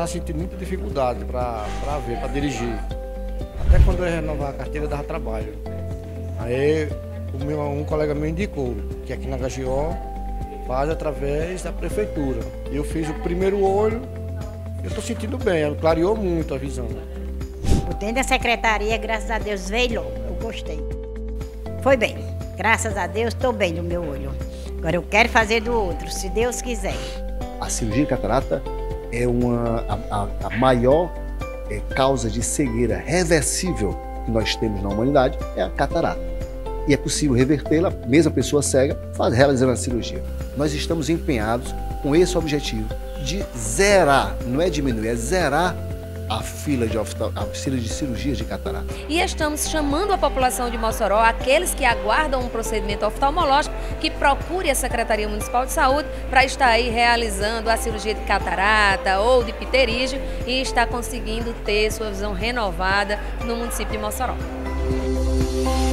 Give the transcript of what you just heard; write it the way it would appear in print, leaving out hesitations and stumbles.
estava sentindo muita dificuldade para ver, para dirigir. Até quando eu ia renovar a carteira, dava trabalho. Aí um colega meu indicou que aqui na HGO faz através da prefeitura. Eu fiz o primeiro olho, eu estou sentindo bem, ela clareou muito a visão. O tempo da secretaria, graças a Deus, veio logo, eu gostei. Foi bem, graças a Deus, estou bem no meu olho. Agora eu quero fazer do outro, se Deus quiser. A cirurgia de catarata é a maior causa de cegueira reversível que nós temos na humanidade, é a catarata. E é possível revertê-la, mesmo a pessoa cega, realizando a cirurgia. Nós estamos empenhados com esse objetivo de zerar, não é diminuir, é zerar a fila de cirurgias de catarata. E estamos chamando a população de Mossoró, aqueles que aguardam um procedimento oftalmológico, que procure a Secretaria Municipal de Saúde para estar aí realizando a cirurgia de catarata ou de pterígio e estar conseguindo ter sua visão renovada no município de Mossoró.